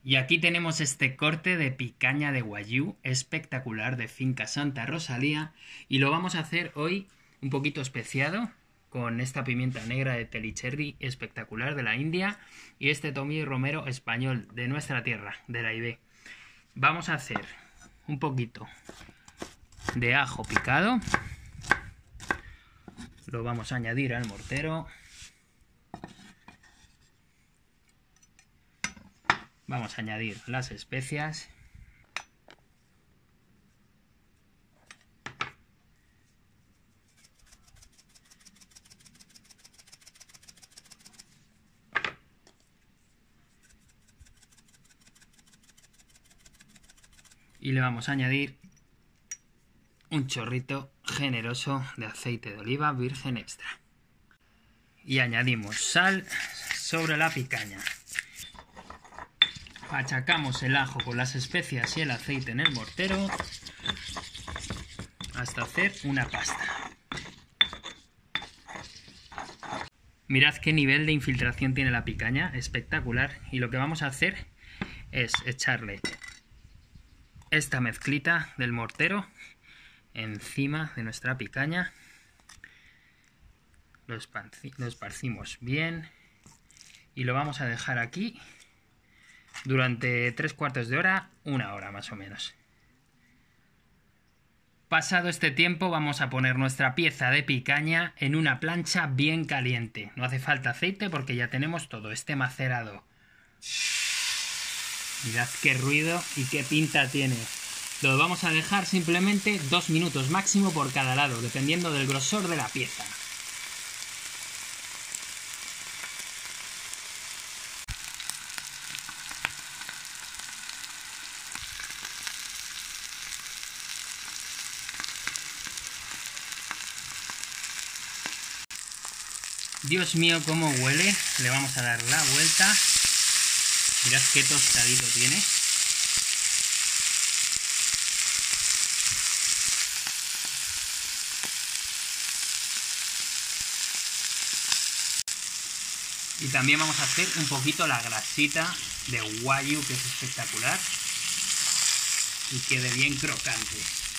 Y aquí tenemos este corte de picaña de Wagyu espectacular de Finca Santa Rosalía y lo vamos a hacer hoy un poquito especiado con esta pimienta negra de Tellicherry espectacular de la India y este tomillo romero español de nuestra tierra, de la IB. Vamos a hacer un poquito de ajo picado, lo vamos a añadir al mortero. Vamos a añadir las especias. Y le vamos a añadir un chorrito generoso de aceite de oliva virgen extra. Y añadimos sal sobre la picaña. Achacamos el ajo con las especias y el aceite en el mortero hasta hacer una pasta. Mirad qué nivel de infiltración tiene la picaña, espectacular. Y lo que vamos a hacer es echarle esta mezclita del mortero encima de nuestra picaña. Lo esparcimos bien y lo vamos a dejar aquí durante 3/4 de hora, 1 hora más o menos. Pasado este tiempo vamos a poner nuestra pieza de picaña en una plancha bien caliente. No hace falta aceite porque ya tenemos todo este macerado. Mirad qué ruido y qué pinta tiene. Lo vamos a dejar simplemente 2 minutos máximo por cada lado, dependiendo del grosor de la pieza. Dios mío, cómo huele. Le vamos a dar la vuelta. Mirad qué tostadito tiene. Y también vamos a hacer un poquito la grasita de Wagyu, que es espectacular. Y quede bien crocante.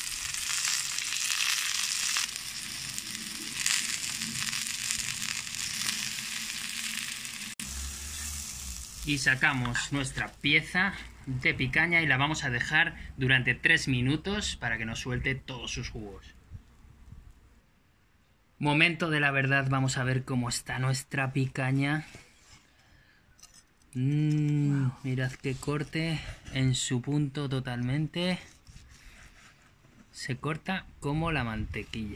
Y sacamos nuestra pieza de picaña y la vamos a dejar durante 3 minutos para que nos suelte todos sus jugos. Momento de la verdad, vamos a ver cómo está nuestra picaña. Mirad qué corte en su punto totalmente. Se corta como la mantequilla.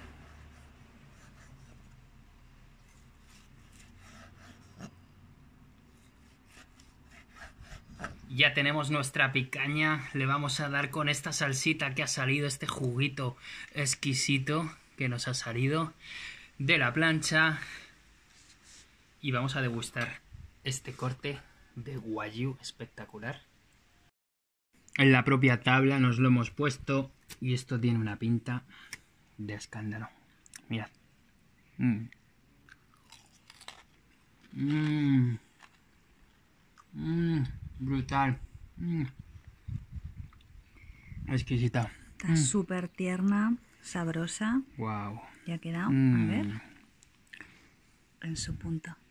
Ya tenemos nuestra picaña, le vamos a dar con esta salsita que ha salido, este juguito exquisito que nos ha salido de la plancha y vamos a degustar este corte de Wagyu espectacular. En la propia tabla nos lo hemos puesto y esto tiene una pinta de escándalo. Mirad. Brutal. Exquisita. Está súper tierna, sabrosa. Wow. Ya ha quedado, a ver, en su punto.